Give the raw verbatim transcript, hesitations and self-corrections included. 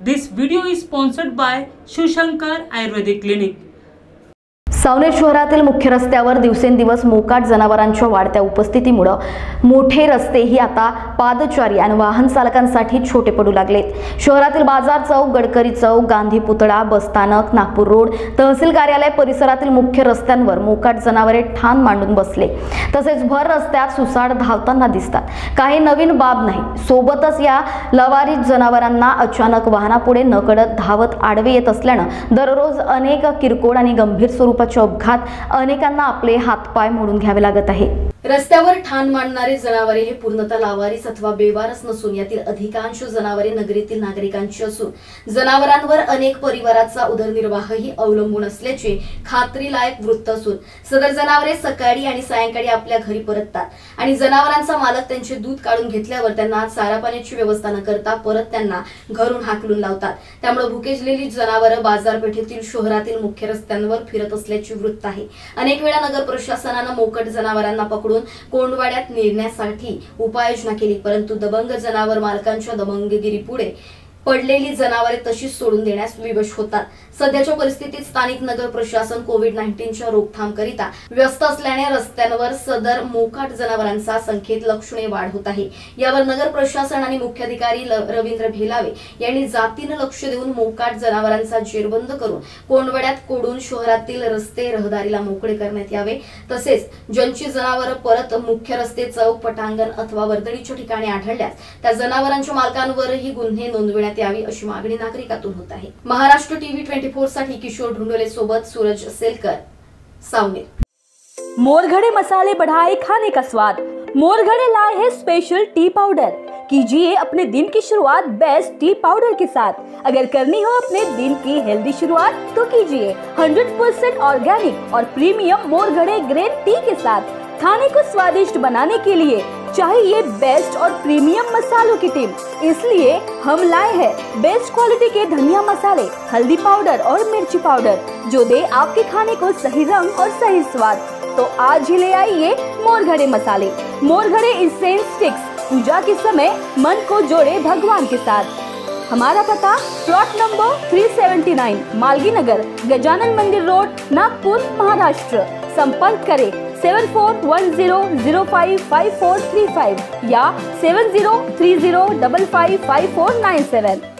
This video is sponsored by Shivshankar Ayurvedic Clinic. Saoner शहरातील मुख्य रस्त्यावर दिवसेंदिवस मोकाट जनावरांच्या वाढत्या उपस्थितीमुळे मोठे रस्तेही आता पादचारी आणि वाहन चालकांसाठी छोटे पडू लागलेत। शहरातील बाजार चौक, गडकरी चौक, गांधी पुतळा, बसस्थानक, नागपूर रोड, तहसील कार्यालय परिसरातील मुख्य रस्त्यांवर मोकाट जनावरे ठाण मांडून बसले। तसेच भर रस्त्यात सुसाड धावताना दिसतात। काही नवीन बाब नाही, सोबतच या लवारीत जनावरांना अचानक वाहनापुढे नकळत धावत आडवे येत असल्याने दररोज अनेक किरकोळ आणि गंभीर स्वरूपाचे अपघात अनेकांना आपले हातपाय मोडून घ्यावे लागत आहे। रस्त्यावर ठाण मांडणारे जनावरे हे पूर्णतः लावारीस अथवा बेवारस नसून यातील अधिकांश जनावरे नगरीतील नागरिकांची असून जनावरांवर अनेक परिवाराचा उदरनिर्वाहही अवलंबून असल्याचे खात्रीलायक वृत्त असून सदर जनावरे सकाळी आणि सायंकाळी आपल्या घरी परततात आणि जनावरांचा मालक त्यांचे दूध काढून घेतल्यावर त्यांना चारा पाण्याची व्यवस्था न करता परत त्यांना घरून हाकलून लावतात। त्यामुळे भुकेजलेली जनावरे बाजारपेठेतील शहरातील मुख्य रस्त्यांवर फिरत असल्याचे वृत्त आहे। अनेक वेळा नगर प्रशासनाने मोकट जनावरांना पकडून कोंडवाड्यात नेण्यासाठी उपाययोजना केली, परंतु दबंग जनावर मालकांच्या दबंगगिरी पुढे पडलेली जनावरे तशीच सोडून देण्यास विवश होतात। सध्याच्या परिस्थितीत स्थानिक नगर प्रशासन कोविड नाईन्टीनच्या रोखथाम करिता व्यस्त असल्याने रस्त्यांवर सदर मोकाट जनावरांचा संख्येत लक्षणीय वाढ होत आहे। यावर नगर प्रशासन आणि मुख्याधिकारी रवींद्र भेलावे यांनी जातीने लक्ष देऊन मोकाट जनावरांचा जेरबंद करून कोंडवाड्यात कोडून शहरातील रस्ते रहदारीला मोकळे करण्यात यावे। तसेच ज्यांची जनावरे परत मुख्य रस्ते, चौक, पटांगण अथवा वर्दळीच्या ठिकाणी आढळल्यास त्या जनावरांच्या मालकांवरही गुन्हे नोंदविण्यात यावी अशी मागणी नागरिकातून होत आहे। महाराष्ट्र टीव्ही चोवीस साठी किशोर ढुंडोले सोबत सूरज सेलकर, सावनेर। मोरघड़े मसाले बढ़ाए खाने का स्वाद। मोरघड़े लाए है स्पेशल टी पाउडर। कीजिए अपने दिन की शुरुआत बेस्ट टी पाउडर के साथ। अगर करनी हो अपने दिन की हेल्दी शुरुआत तो कीजिए हंड्रेड परसेंट ऑर्गेनिक और प्रीमियम मोरघड़े ग्रीन टी के साथ। खाने को स्वादिष्ट बनाने के लिए चाहिए बेस्ट और प्रीमियम मसालों की टीम, इसलिए हम लाए हैं बेस्ट क्वालिटी के धनिया मसाले, हल्दी पाउडर और मिर्ची पाउडर जो दे आपके खाने को सही रंग और सही स्वाद। तो आज ही ले आइए मोरघड़े मसाले। मोरघड़े इंसेंस स्टिक्स पूजा के समय मन को जोड़े भगवान के साथ। हमारा पता प्लॉट नंबर तीन सौ उन्यासी, मालगी नगर, गजानन मंदिर रोड, नागपुर, महाराष्ट्र। संपर्क करें seven four one zero zero five five four three five या seven zero three zero double five five four nine सेवन।